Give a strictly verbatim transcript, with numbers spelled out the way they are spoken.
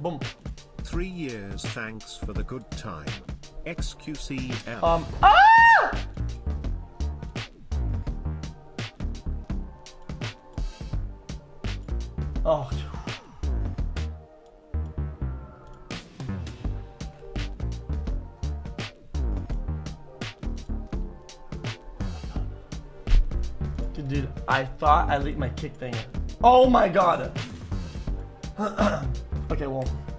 Boom. Three years, thanks for the good time. xQc. Um, ah! Oh. Dude, I thought I leaked my kick thing. Oh my god. Okay, well.